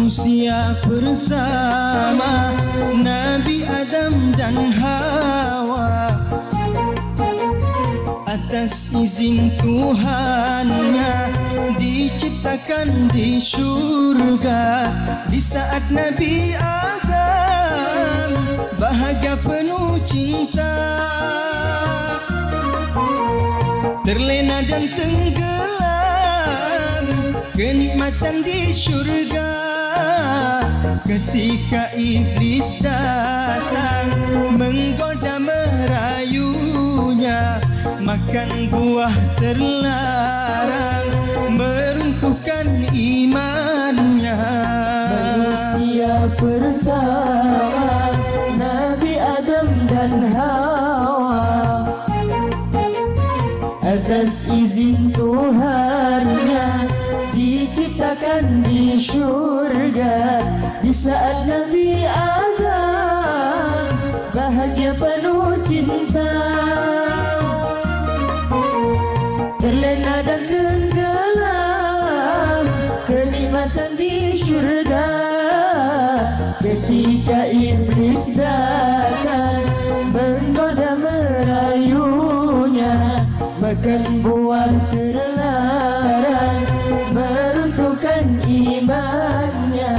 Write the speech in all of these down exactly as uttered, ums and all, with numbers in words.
Manusia pertama Nabi Adam dan Hawa, atas izin Tuhannya diciptakan di surga. Di saat Nabi Adam bahagia penuh cinta, terlena dan tenggelam kenikmatan di surga. Ketika iblis datang menggoda merayunya, makan buah terlarang meruntuhkan imannya. Manusia pertama Nabi Adam dan Hawa, atas izin Tuhannya diciptakan di surga. Di saat Nabi Adam bahagia penuh cinta, terlena dan tenggelam kenikmatan di surga. Ketika iblis datang menggoda merayunya, makan buah terlarang meruntuhkan imannya.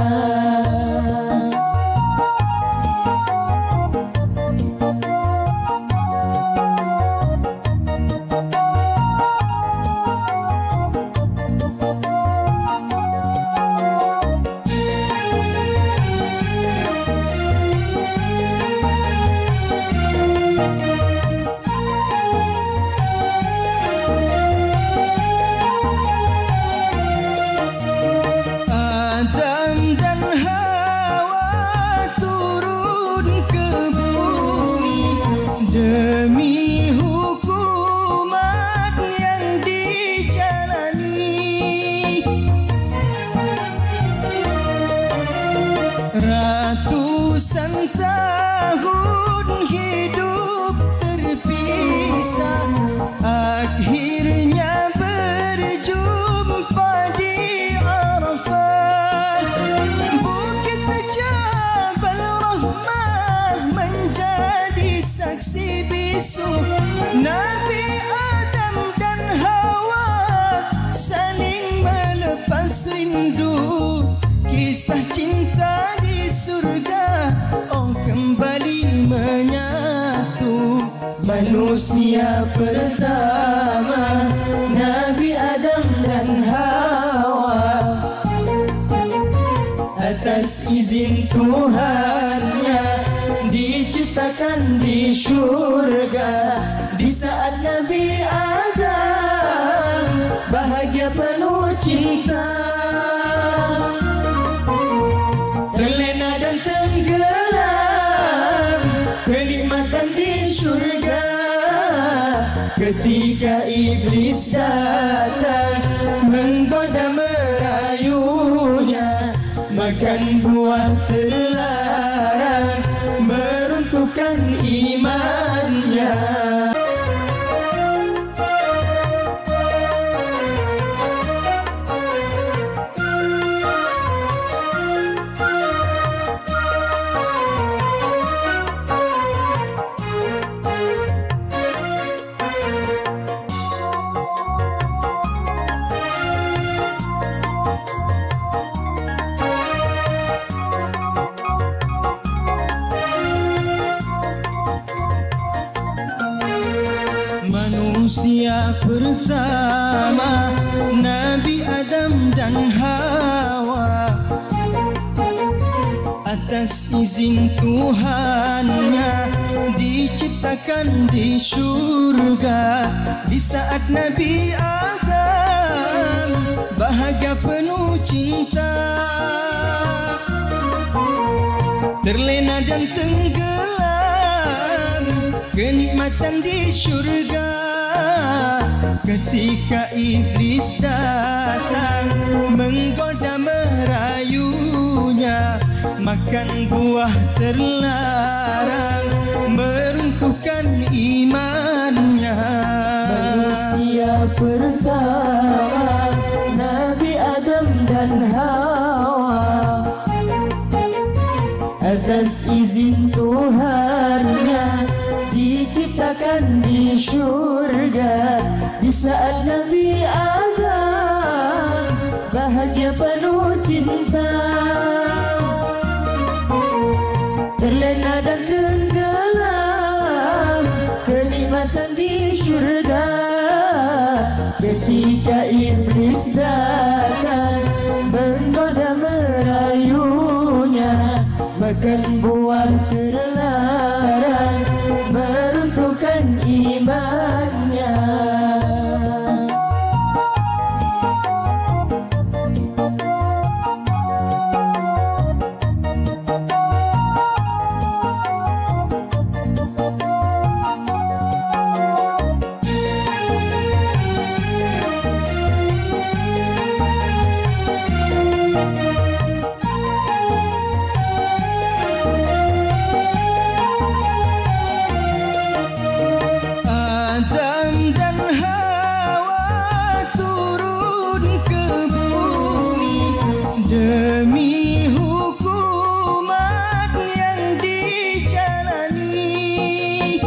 Demi hukuman yang dijalani, ratusan tahun hidup terpisah, akhirnya berjumpa di Arafah. Bukit Jabal Rahmah menjadi saksi bisu Nabi Adam dan Hawa saling melepas rindu. Kisah cinta di surga oh kembali menyatu. Manusia pertama Nabi Adam dan Hawa, atas izin Tuhannya diciptakan di surga. Di saat Nabi Adam bahagia penuh cinta, terlena dan tenggelam kenikmatan di surga. Ketika iblis datang menggoda merayunya, makan buah terlarang meruntuhkan imannya. Manusia pertama Nabi Adam dan Hawa, atas izin Tuhannya diciptakan di surga. Di saat Nabi Adam bahagia penuh cinta, terlena dan tenggelam kenikmatan di surga. Ketika iblis datang menggoda merayunya, makan buah terlarang meruntuhkan imannya. Manusia pertama Nabi Adam dan Hawa, atas izin Tuhannya diciptakan di surga. Di saat Nabi Adam bahagia penuh cinta, terlena dan tenggelam kenikmatan di surga. Ketika iblis datang menggoda merayunya, makan buah terlarang meruntuhkan imannya. Demi hukuman yang dijalani,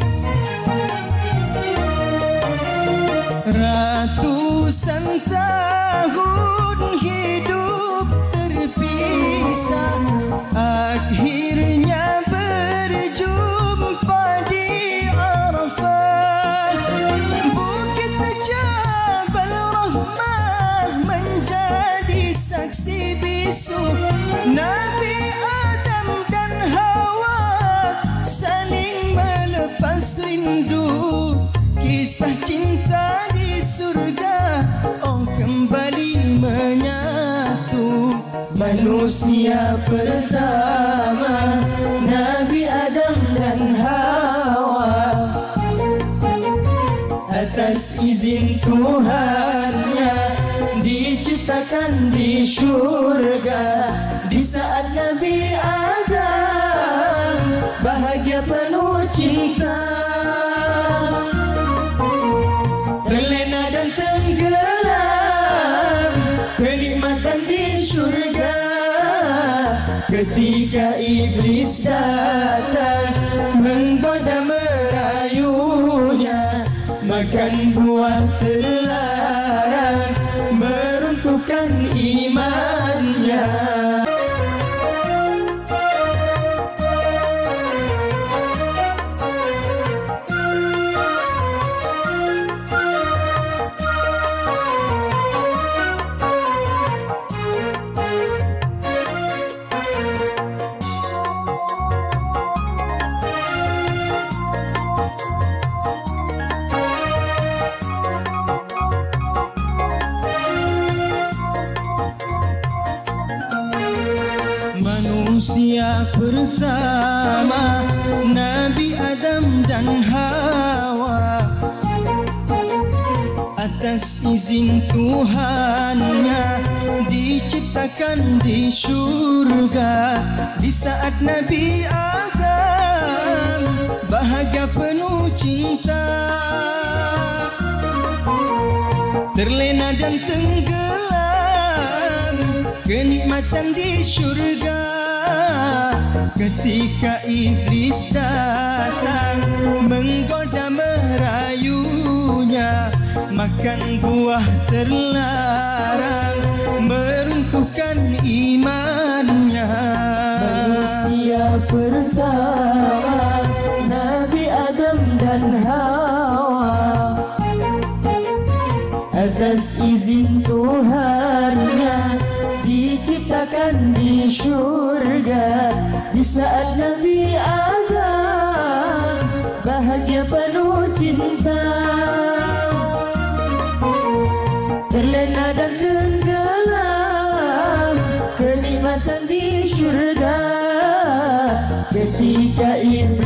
ratusan tahun hidup terpisah, akhirnya berjumpa di Arafah. Bukit Jabal Rahmah menjadi saksi bisu, Nabi Adam dan Hawa saling melepas rindu. Kisah cinta di surga oh kembali menyatu. Manusia pertama Nabi Adam dan Hawa, atas izin Tuhannya diciptakan di surga. Di saat Nabi Adam bahagia penuh cinta, terlena dan tenggelam kenikmatan di surga. Ketika iblis datang menggoda merayunya, makan buah terlarang meruntuhkan imannya. Manusia pertama Nabi Adam dan Hawa, atas izin Tuhannya diciptakan di surga. Di saat Nabi Adam bahagia penuh cinta, terlena dan tenggelam kenikmatan di surga. Ketika iblis datang menggoda merayunya, makan buah terlarang meruntuhkan imannya. Manusia pertama Nabi Adam dan Hawa, atas izin Tuhannya diciptakan di surga. Di saat Nabi Adam bahagia penuh cinta, terlena dan tenggelam kenikmatan di surga. Ketika iblis